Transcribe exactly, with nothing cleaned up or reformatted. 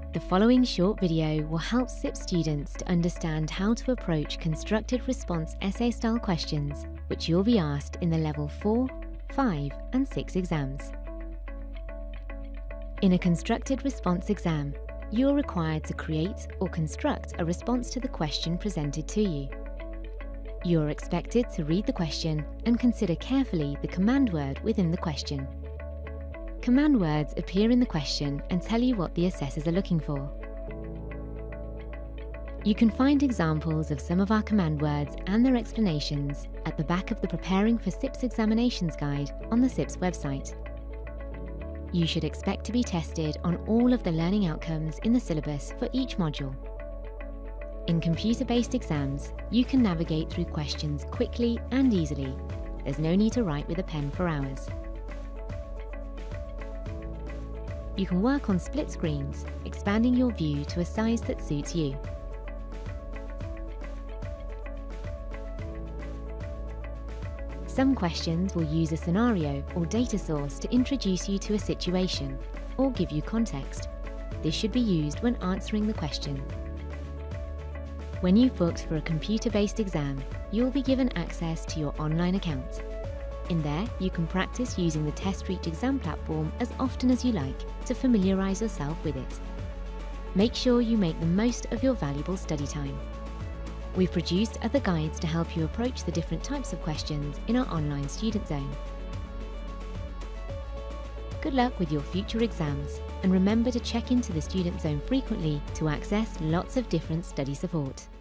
The following short video will help C I P S students to understand how to approach constructed response essay-style questions, which you'll be asked in the Level four, five and six exams. In a constructed response exam, you're required to create or construct a response to the question presented to you. You're expected to read the question and consider carefully the command word within the question. Command words appear in the question and tell you what the assessors are looking for. You can find examples of some of our command words and their explanations at the back of the Preparing for C I P S Examinations guide on the C I P S website. You should expect to be tested on all of the learning outcomes in the syllabus for each module. In computer-based exams, you can navigate through questions quickly and easily. There's no need to write with a pen for hours. You can work on split screens, expanding your view to a size that suits you. Some questions will use a scenario or data source to introduce you to a situation or give you context. This should be used when answering the question. When you've booked for a computer-based exam, you'll be given access to your online account. In there, you can practice using the TestReach exam platform as often as you like to familiarise yourself with it. Make sure you make the most of your valuable study time. We've produced other guides to help you approach the different types of questions in our online student zone. Good luck with your future exams, and remember to check into the student zone frequently to access lots of different study support.